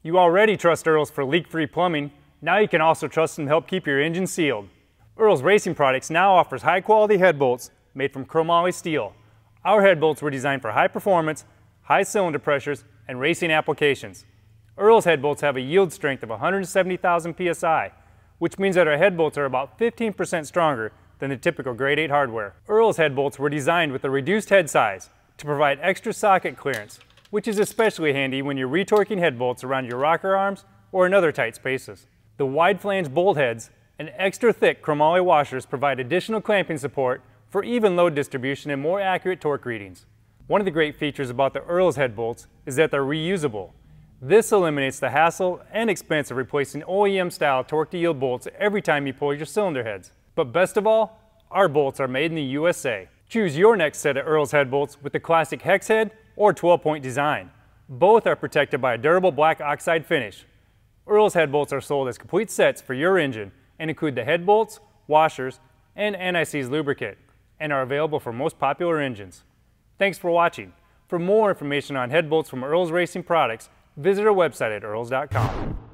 You already trust Earl's for leak-free plumbing. Now you can also trust them to help keep your engine sealed. Earl's Racing Products now offers high-quality head bolts made from chromemoly steel. Our head bolts were designed for high performance, high cylinder pressures, and racing applications. Earl's head bolts have a yield strength of 170,000 psi, which means that our head bolts are about 15% stronger than the typical grade 8 hardware. Earl's head bolts were designed with a reduced head size to provide extra socket clearance, which is especially handy when you're retorquing head bolts around your rocker arms or in other tight spaces. The wide flange bolt heads and extra thick chromoly washers provide additional clamping support for even load distribution and more accurate torque readings. One of the great features about the Earl's head bolts is that they're reusable. This eliminates the hassle and expense of replacing OEM-style torque-to-yield bolts every time you pull your cylinder heads. But best of all, our bolts are made in the USA. Choose your next set of Earl's head bolts with the classic hex head or 12-point design. Both are protected by a durable black oxide finish. Earl's head bolts are sold as complete sets for your engine and include the head bolts, washers, and anti-seize lubricant, and are available for most popular engines. Thanks for watching. For more information on head bolts from Earl's Racing Products, visit our website at earls.com.